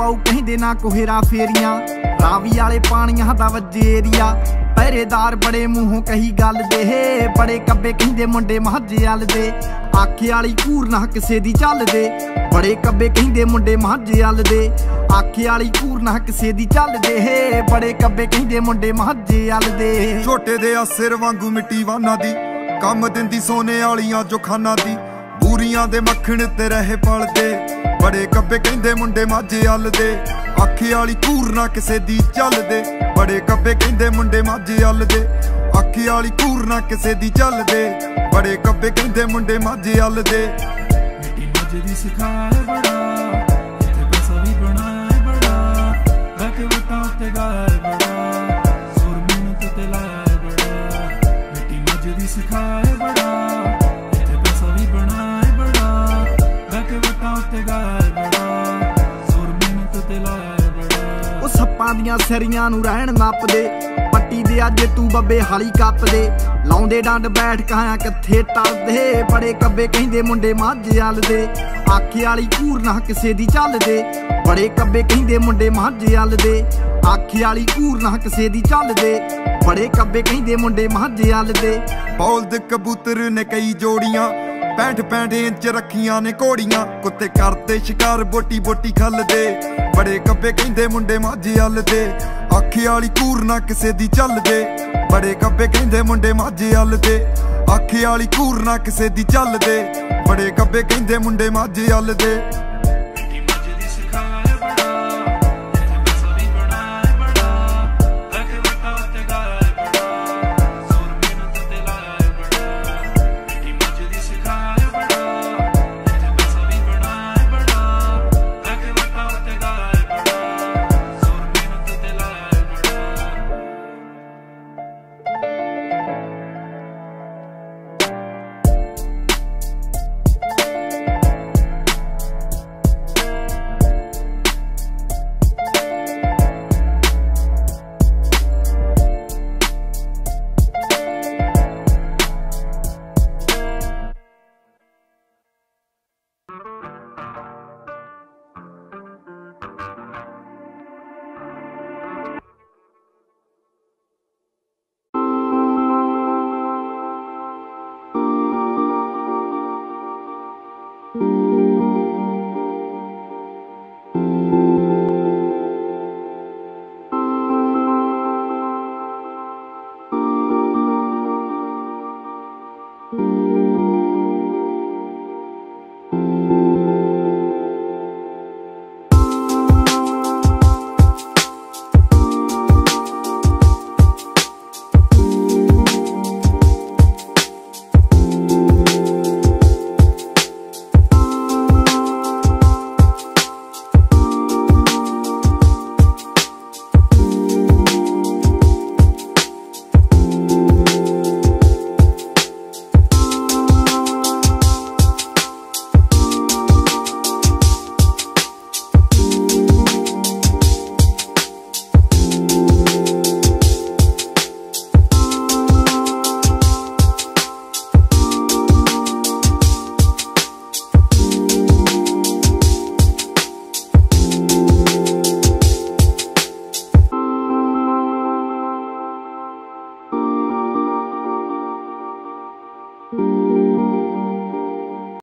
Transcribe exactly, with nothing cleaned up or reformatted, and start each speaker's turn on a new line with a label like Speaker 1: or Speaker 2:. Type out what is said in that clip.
Speaker 1: पाऊ कहंदे ना को हेरा फेरियां रावी वाले पानियां दा वजे एरिया पहरेदार बड़े मूहों कही गल दे बड़े कब्बे कहंदे मुंडे महाजे अल दे आखे वाली घूर ना किसे दी चल दे बड़े कब्बे कहंदे मुंडे महाजे अल दे आखे वाली घूर ना किसे दी चल दे बड़े कब्बे कहंदे मुंडे महाजे अल दे
Speaker 2: छोटे दे सिर वांगू मिट्टी वाना दी कम दिंदी सोने वालियां जो खाना दी बूरियां दे मक्खण ते रहे पलदे बड़े कब्बे कहंदे मुंडे माझे अल दे आखे वाली घूर ना किसे दी चल दे बड़े कब्बे कहंदे मुंडे माझे अल दे आखे वाली घूर ना किसे दी चल दे बड़े कब्बे कहंदे मुंडे माझे अल दे
Speaker 3: मिट्टी माझे दी सिखाए बड़ा इत्थे पैसा भी बनाए बड़ा बैठे वटां ते गाए बड़ा सुर मेहनत ते लाए बड़ा मिट्टी माझे दी सिखाए बड़ा इत्थे पैसा भी बनाए बड़ा बैठे वटां ते गाए बड़ा सुर मेहनत ते लाए बड़ा
Speaker 1: ओ सप्पां दियां सरियां नूं रहण नपदे पट्टी दे अज तू बब्बे हाली कप दे लाउंदे डंड बैठ काया कथे टरदे बड़े कब्बे कहंदे मुंडे माझे अल दे आखे वाली घूर ना किसे दी चल दे बड़े कब्बे कहंदे मुंडे माझे अल दे आखे वाली घूर ना किसे दी चल दे बड़े कब्बे कहंदे मुंडे माझे अल दे
Speaker 2: बौलद कबूतर ने कई जोड़ियां पैंठ पैंठ इंच रखियां ने घोड़ियां कुत्ते करते शिकार बोटी बोटी खल दे बड़े कब्बे कहंदे मुंडे माझे अल दे आखे वाली घूर ना किसे दी चल दे बड़े कब्बे कहंदे मुंडे माझे अल दे आखे वाली घूर ना किसे दी चल दे बड़े कब्बे कहंदे मुंडे माझे अल दे।